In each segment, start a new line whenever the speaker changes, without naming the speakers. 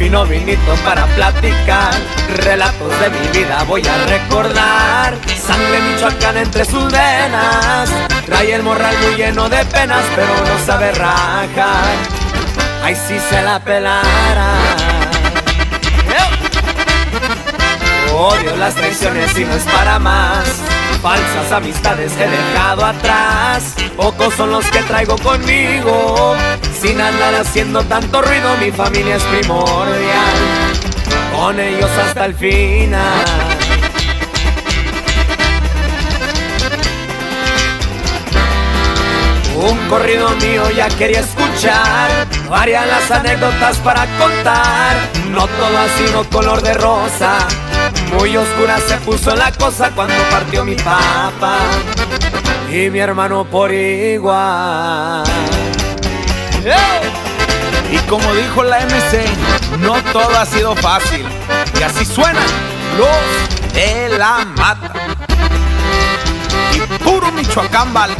vino vinito para platicar. Relatos de mi vida voy a recordar. Sangre michoacana entre sus venas. Trae el morral muy lleno de penas, pero no sabe rajar. Ay, si se la pelara. Odio las traiciones y no es para más. Falsas amistades he dejado atrás. Pocos son los que traigo conmigo. Sin andar haciendo tanto ruido, mi familia es primordial. Con ellos hasta el final. Un corrido mío ya quería escuchar. Varias las anécdotas para contar. No todo ha sido color de rosa. Muy oscura se puso la cosa cuando partió mi papá y mi hermano por igual.
Y como dijo la MC, no todo ha sido fácil. Y así suenan los de la Mata. Y puro Michoacán vale.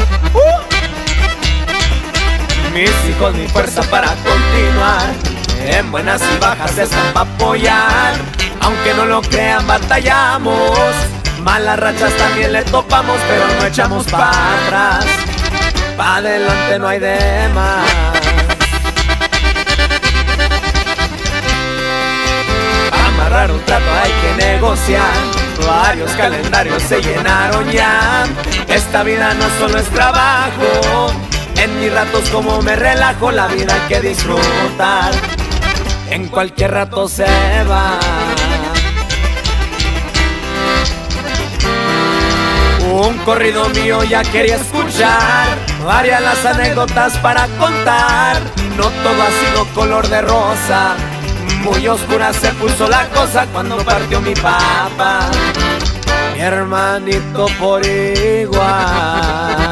Mis hijos, mi fuerza para continuar. En buenas y bajas están para apoyar. Aunque no lo crean, batallamos. Malas rachas también le topamos, pero no echamos para atrás. Pa' adelante no hay de más. Pa' amarrar un trato hay que negociar. Varios calendarios se llenaron ya. Esta vida no solo es trabajo. En mis ratos como me relajo, la vida hay que disfrutar. En cualquier rato se va. Un corrido mío ya quería escuchar. Varias las anécdotas para contar. No todo ha sido color de rosa. Muy oscura se puso la cosa cuando partió mi papá, mi hermanito por igual.